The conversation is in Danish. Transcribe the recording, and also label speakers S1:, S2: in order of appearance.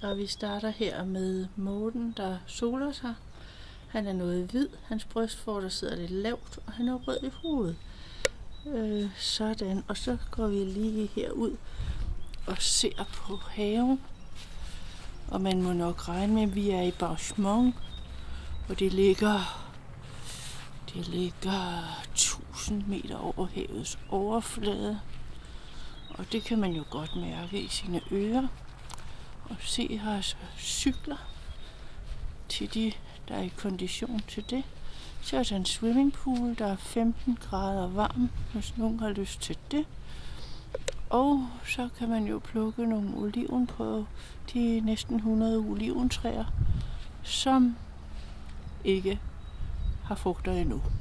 S1: Og vi starter her med Morten, der soler sig. Han er noget hvid, hans brystvorter sidder lidt lavt, og han er rød i hovedet. Sådan, og så går vi lige herud og ser på haven. Og man må nok regne med, at vi er i Bauschmont, og det ligger 1000 meter over havets overflade. Og det kan man jo godt mærke i sine ører. Og se her altså cykler til de, der er i kondition til det. Så er der en swimmingpool, der er 15 grader varm, hvis nogen har lyst til det. Og så kan man jo plukke nogle oliven på de næsten 100 oliventræer, som ikke har frugter endnu.